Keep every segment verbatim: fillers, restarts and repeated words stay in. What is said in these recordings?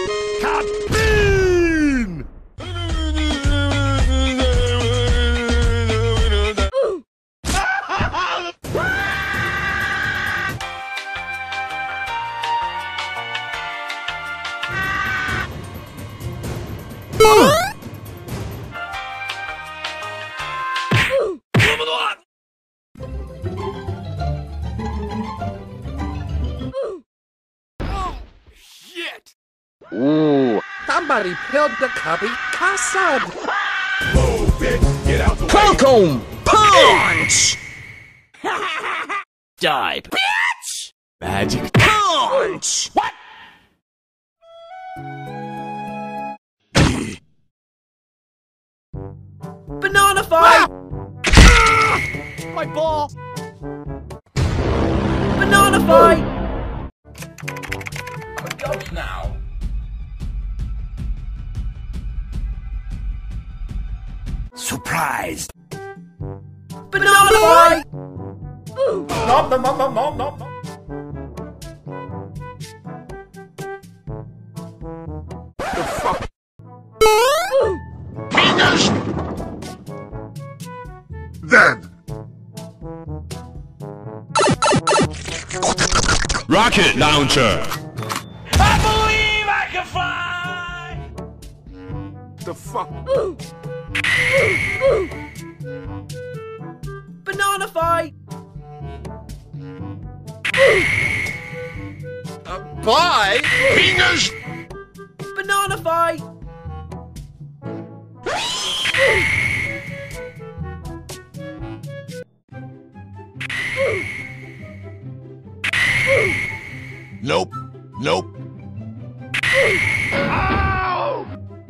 Cabin! Ooh, somebody peeled the cubby custard. Move it! Get out the way! Cocoa punch! Die, bitch! Magic Punch! What? Banana fight! My ball! Banana fight! I'm a ghost now. Surprised. Banana fight! Nom nom nom nom nom nom. The fuck? Fingers! Then! Rocket launcher! I believe I can fly! The fuck? Banana fight! Uh, bye! Fingers! Banana fight! Nope. Nope. Ow!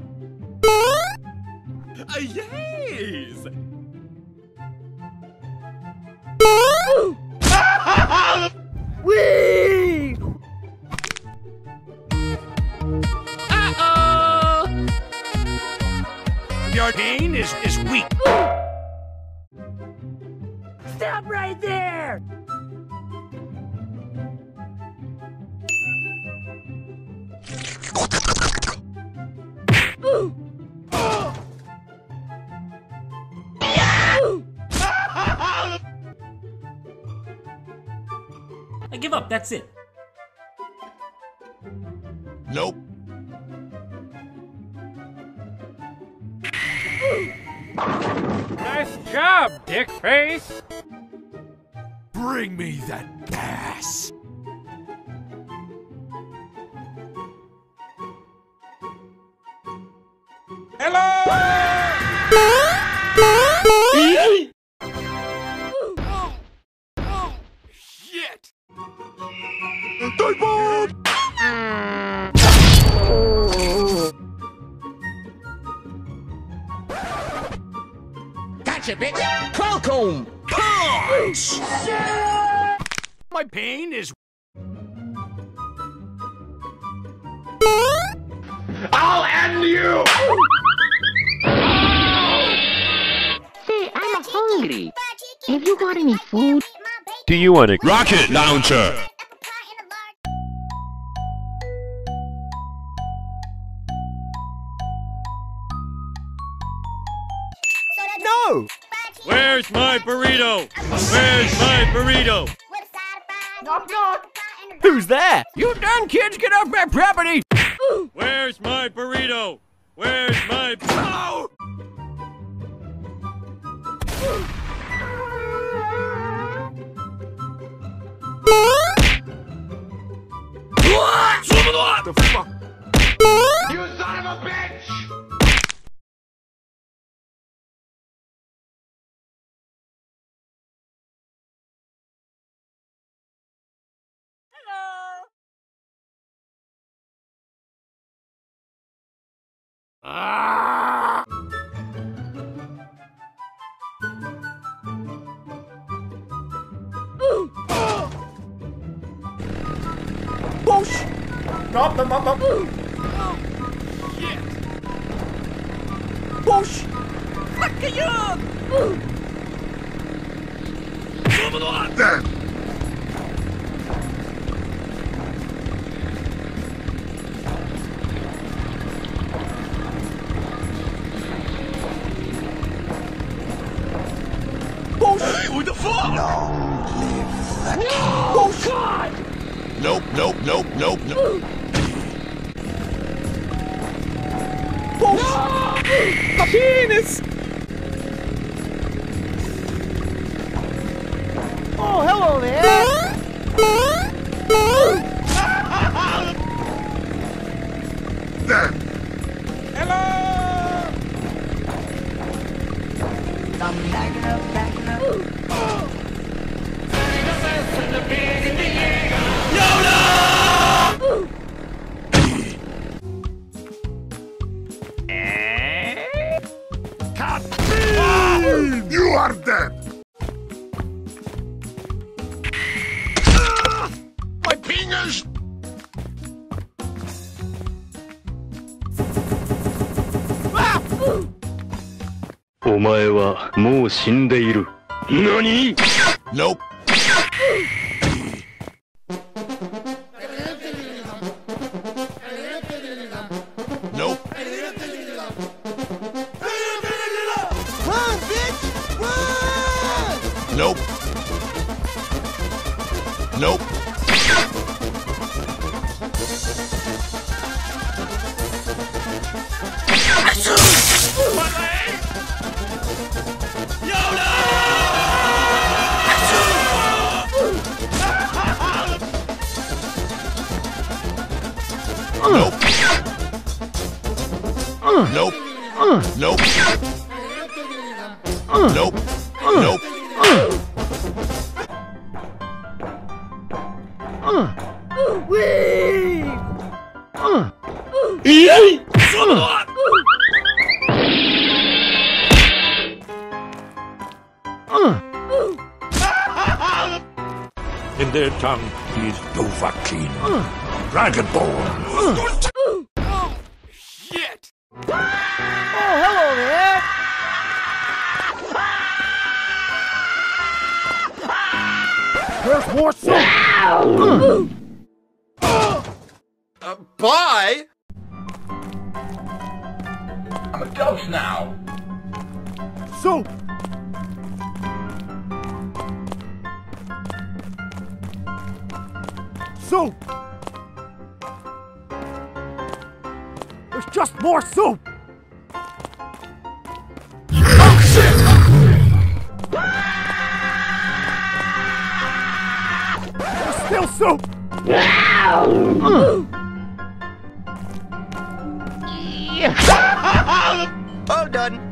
Uh, yes! Whee! Uh-oh! Your gain is, is weak. Stop right there! I give up, that's it. Nope. Nice job, dickface! Bring me that gas. Shit! Die bomb! Gotcha, bitch! Cocoa punch! My pain is... I'll end you! Say, I'm hungry. Have you got any food? Do you want to Rocket launcher! No! Where's my burrito? Where's my burrito? Knock, knock! Who's there? You done kids, get off my property! Where's my burrito? Where's my... Oh! What the fuck? You son of a bitch! Ah! Whoosh! Nom nom nom nom! Shit! Whoosh! Fuck you! Then! Long live the king. Oh, God! Nope, nope, nope, nope, nope. Oh, no! Penis! Oh, hello there! Dead! Hello! I'm backing up, backing up. You are dead! My penis! お前はもう死んでいる。何？ Nope. Nope. Run, bitch! Run! Nope. Nope. Nope. Nope. Nope. Nope. Nope. In their tongue, he is Dovahkiin, Dragonborn. Shit! Oh, hello there! There's more soup! Uh, bye! I'm a ghost now. Soup! Soup! There's just more soup! There's still soup! All done.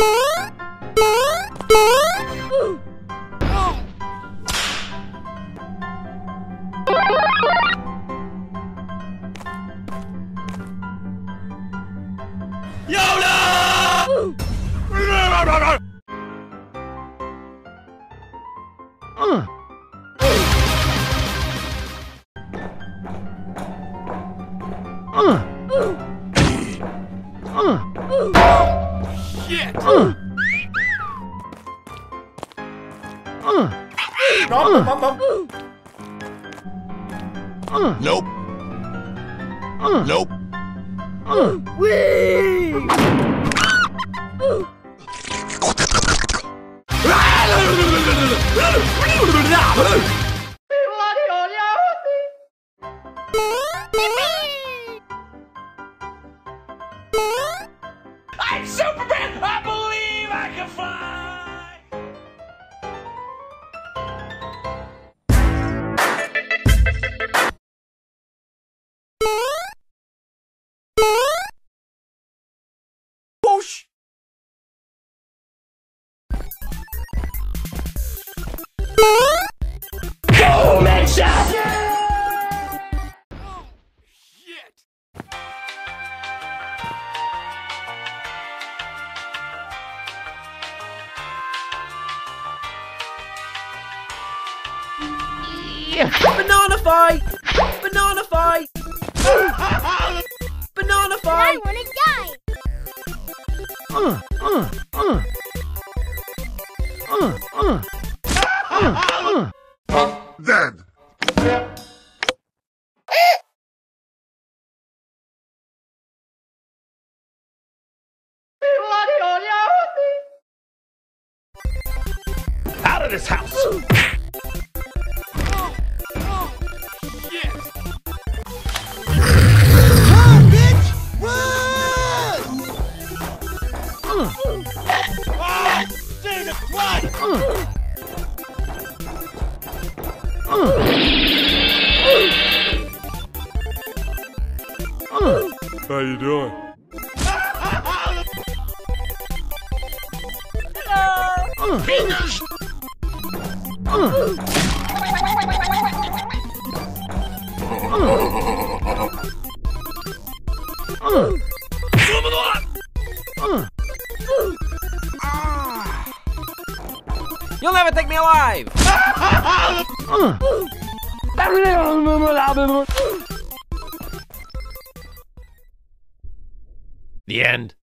Shit! Nope. Nope. Whee! I'm Superman! I believe I can fly! Whoosh! Boom and shot! Shit! Banana fight! Banana fight! Banana I fight! wanna die! Uh, uh, uh. Uh, uh. Uh, uh. Dead! Out of of this house! How you doing? Fingers! You'll never take me alive! The end.